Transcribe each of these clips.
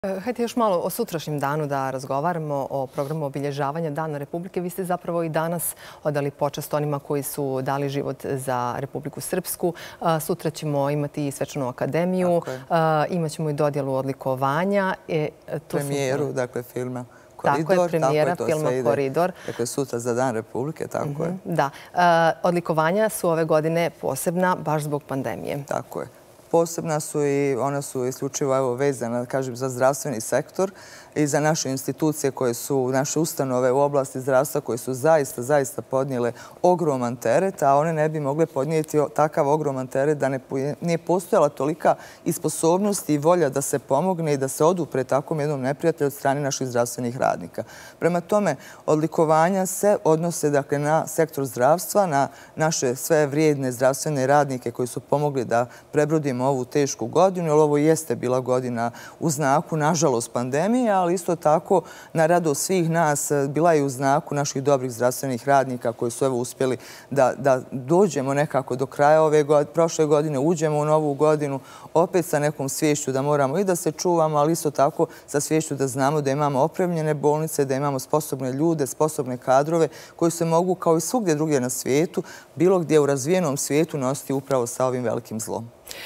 Hajde još malo o sutrašnjem danu da razgovaramo o programu obilježavanja Dana Republike. Vi ste zapravo i danas odali počast onima koji su dali život za Republiku Srpsku. Sutra ćemo imati i Svečanu akademiju, imaćemo i dodjelu odlikovanja. Premijeru, dakle, filma Koridor. Tako je, premijera filma Koridor. Dakle, sutra za Dan Republike, tako je. Da. Odlikovanja su ove godine posebna baš zbog pandemije. Tako je. Posebna su i ona su isključivo vezana, kažem, za zdravstveni sektor i za naše institucije koje su, naše ustanove u oblasti zdravstva koje su zaista podnijele ogroman teret, a one ne bi mogle podnijeti takav ogroman teret da nije postojala tolika i sposobnost i volja da se pomogne i da se odupre takvom jednom neprijatelju od strane naših zdravstvenih radnika. Prema tome, odlikovanja se odnose dakle, na sektor zdravstva, na naše sve vrijedne zdravstvene radnike koji su pomogli da prebrodimo ovu tešku godinu, jer ovo jeste bila godina u znaku, nažalost, pandemije, ali isto tako na radost svih nas bila je u znaku naših dobrih zdravstvenih radnika koji su uspjeli da dođemo nekako do kraja prošle godine, uđemo u novu godinu, opet sa nekom sviješću da moramo i da se čuvamo, ali isto tako sa sviješću da znamo da imamo opremljene bolnice, da imamo sposobne ljude, sposobne kadrove koji se mogu, kao i svugdje drugdje na svijetu, bilo gdje u razvijenom svijetu nositi upravo sa ovim velikim zlom.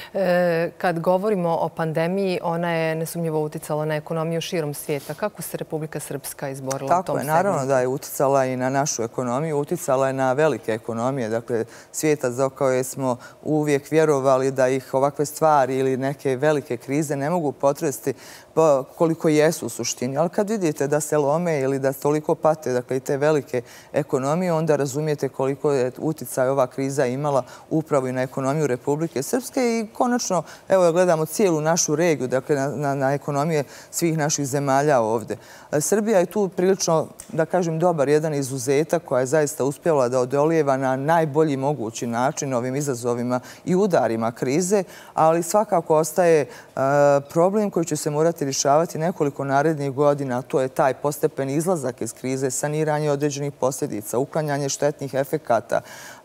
Kad govorimo o pandemiji, ona je nesumnjivo uticala na ekonomiju širom svijeta. Kako se Republika Srpska izborila u tom segmentu? Naravno da je uticala i na našu ekonomiju, uticala je na velike ekonomije, dakle svijeta za koje smo uvijek vjerovali da ih ovakve stvari ili neke velike krize ne mogu potresti koliko jesu u suštini. Ali kad vidite da se lome ili da toliko pate, dakle i te velike ekonomije, onda razumijete koliko je uticaj ova kriza imala upravo i na ekonomiju Republike Srpske i konačno, evo gledamo cijelu našu regiju, dakle na ekonomije svih naših zemalja ovdje. Srbija je tu prilično, da kažem, dobar jedan izuzetak koja je zaista uspjela da odolijeva na najbolji mogući način ovim izazovima i udarima krize, ali svakako ostaje problem koji će se morati rješavati nekoliko narednih godina, a to je taj postepeni izlazak iz krize, saniranje određenih posljedica, uklanjanje štetnih efekata.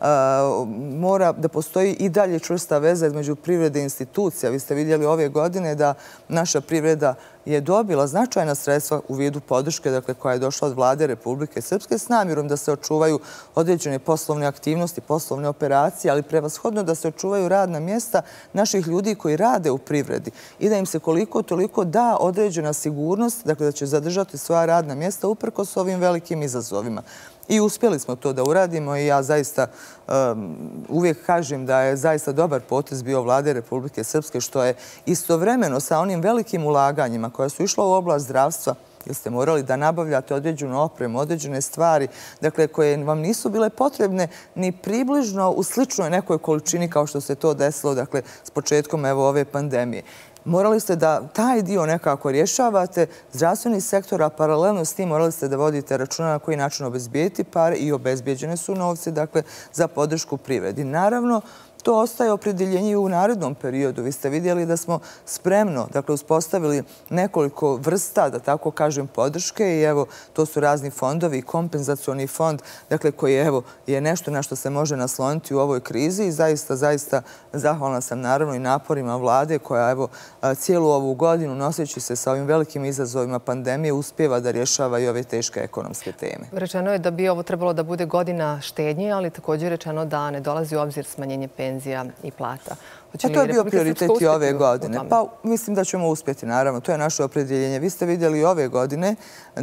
Mora da postoji i dalje čvrsta veza između privrede i institucija. Vi ste vidjeli ove godine da naša privreda je dobila značajna sredstva u vidu podrške, dakle, koja je došla od vlade Republike Srpske s namjerom da se očuvaju određene poslovne aktivnosti, poslovne operacije, ali prevashodno da se očuvaju radna mjesta naših ljudi koji rade u privredi i da im se koliko toliko da određena sigurnost, dakle, da će zadržati svoja radna mjesta uprkos ovim velikim izazovima. I uspjeli smo to da uradimo i ja zaista uvijek kažem da je zaista dobar potez bio vlade Republike Srpske što je istovremeno sa onim velikim ulaganjima koja su išla u oblast zdravstva, jer ste morali da nabavljate određenu opremu, određene stvari, dakle, koje vam nisu bile potrebne ni približno u sličnoj nekoj količini kao što se to desilo, dakle, s početkom ove pandemije. Morali ste da taj dio nekako rješavate, zdravstveni sektor, a paralelno s tim morali ste da vodite računa na koji način obezbijeti pare i obezbijeđene su novce, dakle, za podršku privredi. Naravno, to ostaje opredjeljenje u narednom periodu. Vi ste vidjeli da smo spremno, dakle, uspostavili nekoliko vrsta, da tako kažem, podrške i evo, to su razni fondovi, kompenzacioni fond, dakle, koji je nešto na što se može nasloniti u ovoj krizi i zaista zahvalna sam naravno i naporima vlade koja, evo, cijelu ovu godinu noseći se sa ovim velikim izazovima pandemije uspijeva da rješava i ove teške ekonomske teme. Rečeno je da bi ovo trebalo da bude godina štednje, ali također je rečeno da ne dolazi u obzir smanjenje penzija i plata. To je bio prioritet i ove godine. Pa mislim da ćemo uspjeti, naravno. To je naše opredjeljenje. Vi ste vidjeli ove godine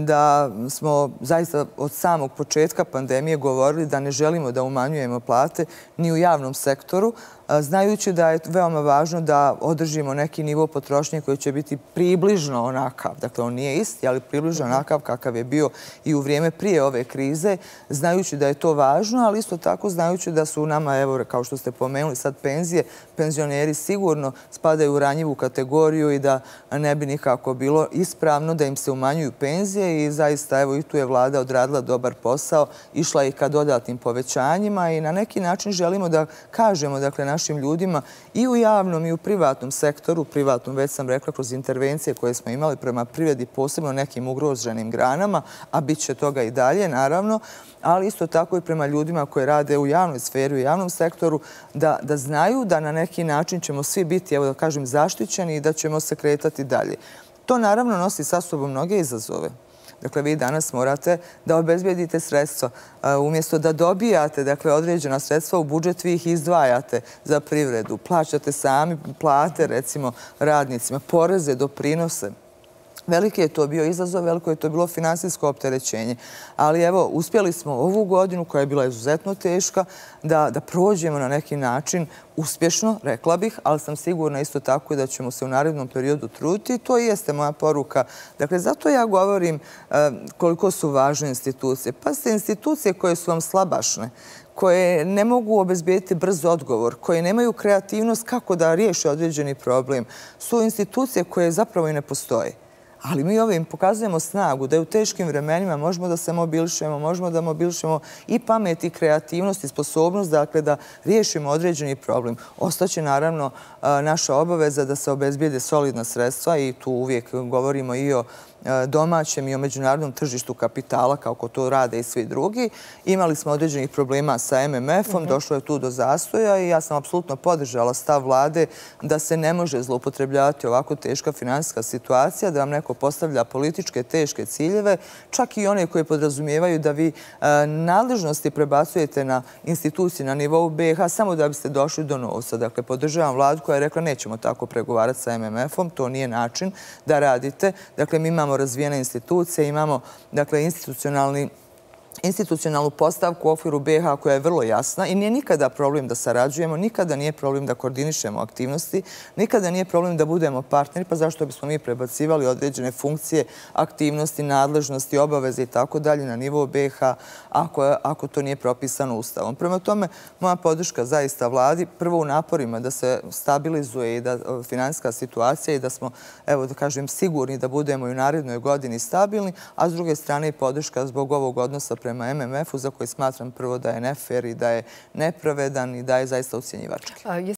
da smo zaista od samog početka pandemije govorili da ne želimo da umanjujemo plate ni u javnom sektoru, znajući da je veoma važno da održimo neki nivo potrošnje koji će biti približno onakav. Dakle, on nije isti, ali približno onakav kakav je bio i u vrijeme prije ove krize, znajući da je to važno, ali isto tako znajući da su nama, evo, kao što ste pomenuli sad penzije, penzioneri sigurno spadaju u ranjivu kategoriju i da ne bi nikako bilo ispravno da im se umanjuju penzije i zaista, evo, i tu je vlada odradila dobar posao, išla i ka dodatnim povećanjima i na neki način želimo da kažemo, dakle, našim ljudima i u javnom i u privatnom sektoru, privatnom, već sam rekla, kroz intervencije koje smo imali prema privredi, posebno nekim ugroženim granama, a bit će toga i dalje, naravno, ali isto tako i prema ljudima koji rade u javnoj sferi, u javnom sektoru, da znaju da na neki način ćemo svi biti, evo da kažem, zaštićeni i da ćemo se kretati dalje. To naravno nosi sa sobom mnoge izazove. Dakle, vi danas morate da obezbijedite sredstva. Umjesto da dobijate određena sredstva u budžet, vi ih izdvajate za privredu. Plaćate sami plate, recimo, radnicima, poreze, doprinose. Veliki je to bio izazov, veliko je to bilo finansijsko opterećenje. Ali evo, uspjeli smo ovu godinu, koja je bila izuzetno teška, da prođemo na neki način uspješno, rekla bih, ali sam sigurna isto tako da ćemo se u narednom periodu truditi i to i jeste moja poruka. Dakle, zato ja govorim koliko su važne institucije. Pa ste institucije koje su vam slabašne, koje ne mogu obezbijediti brz odgovor, koje nemaju kreativnost kako da riješe određeni problem, su institucije koje zapravo i ne postoje. Ali mi ovim pokazujemo snagu da je u teškim vremenima možemo da se mobilišemo, možemo da mobilišemo i pamet i kreativnost i sposobnost da riješimo određeni problem. Ostaće naravno naša obaveza da se obezbijede solidna sredstva i tu uvijek govorimo i o domaćem i o međunarodnom tržištu kapitala, kako to rade i svi drugi. Imali smo određenih problema sa MMF-om, došlo je tu do zastoja i ja sam apsolutno podržala stav vlade da se ne može zloupotrebljavati ovako teška finansijska situacija, da vam neko postavlja političke teške ciljeve, čak i one koje podrazumijevaju da vi nadležnosti prebacujete na institucije na nivou BiH samo da biste došli do novca. Dakle, podržavam vladu koja je rekla nećemo tako pregovarati sa MMF-om, to nije način da radite. Dakle, mi imamo razvijene institucije, imamo institucionalnu postavku u okviru BiH koja je vrlo jasna i nije nikada problem da sarađujemo, nikada nije problem da koordinišemo aktivnosti, nikada nije problem da budemo partneri, pa zašto bismo mi prebacivali određene funkcije, aktivnosti, nadležnosti, obaveze i tako dalje na nivou BiH ako to nije propisano Ustavom. Prema tome, moja podrška zaista vladi, prvo u naporima da se stabilizuje i da finansijska situacija i da smo, evo da kažem, sigurni da budemo i u narednoj godini stabilni, a s druge strane i podrška zbog ovog odnosa prema MMF-u za koji smatram prvo da je nefer i da je nepravedan i da je zaista ucjenjivački.